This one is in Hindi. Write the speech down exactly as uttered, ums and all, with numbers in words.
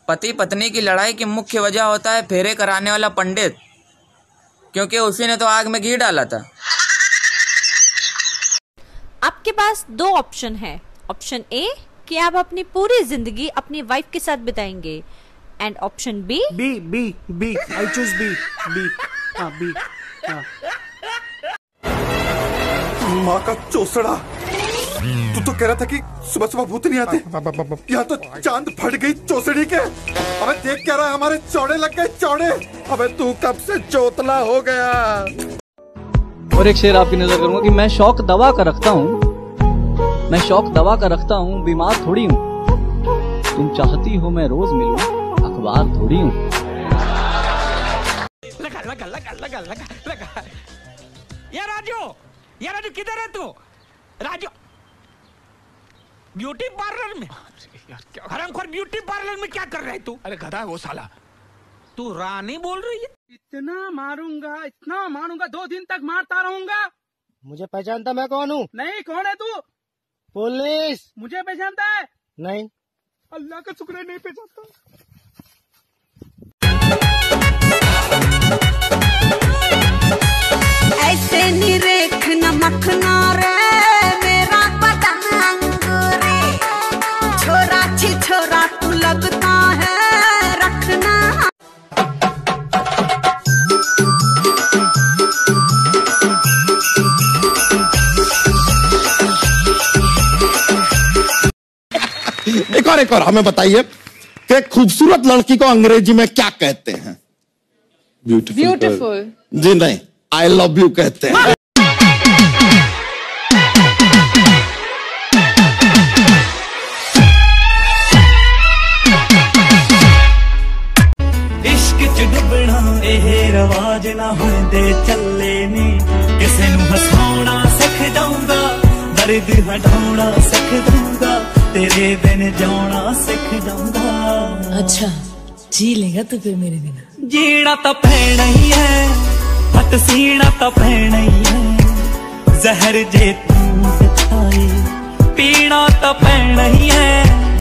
पति पत्नी की लड़ाई की मुख्य वजह होता है फेरे कराने वाला पंडित, क्योंकि उसी ने तो आग में घी डाला था। आपके पास दो ऑप्शन है। ऑप्शन ए कि आप अपनी पूरी जिंदगी अपनी वाइफ के साथ बिताएंगे, and option B B B B I choose B B हाँ बी हाँ। माँ का चौसड़ा, तू तो कह रहा था कि सुबह सुबह भूत नहीं आते, यहाँ तो चांद फट गई चौसड़ी के। अबे देख क्या रहा है, हमारे चौड़े लग गए चौड़े। अबे तू कब से चौतला हो गया। और एक शेर आपकी नजर करूंगा कि मैं शौक दवा का रखता हूँ, मैं शौक दवा का रखता हूँ, बीमार थोड़ी हूँ। तुम चाहती हो मैं रोज मिलूं, अखबार थोड़ी हूँ। लगा लगा लगा लगा लगा लगा। यार राजू, यार राजू किधर है तू? राजू ब्यूटी पार्लर में, हरामखोर ब्यूटी पार्लर में क्या कर रहा है तू? अरे गधा है वो साला। तू रानी बोल रही है? इतना मारूंगा इतना मारूंगा, दो दिन तक मारता रहूंगा। मुझे पहचानता मैं कौन हूँ? नहीं, कौन है तू? पुलिस। मुझे पहचानता है? नहीं। अल्लाह का शुक्र है नहीं पहचानता। ऐसे निरेख नमकना रे मेरा बदन अंगूरे, छोरा छी छोरा तू लगता है रखना। एक और एक और हमें बताइए कि खूबसूरत लड़की को अंग्रेजी में क्या कहते हैं? ब्यूटीफुल। ब्यूटीफुल जी नहीं, आई लव यू कहते हैं। इश्क च डुबना एह रवाज ना हुंदे चले नी, किसे नू हसाउणा सिख जाऊंगा, दर्द हटाउणा सिख जाऊंगा, तेरे बिन जाना सिख जाऊंगा। अच्छा जी लेगा तो फिर मेरे बिना? जीना तो पैना ही है, हट सीना तो पैना ही है, जहर जे तू खाई पीना तो पैना ही है।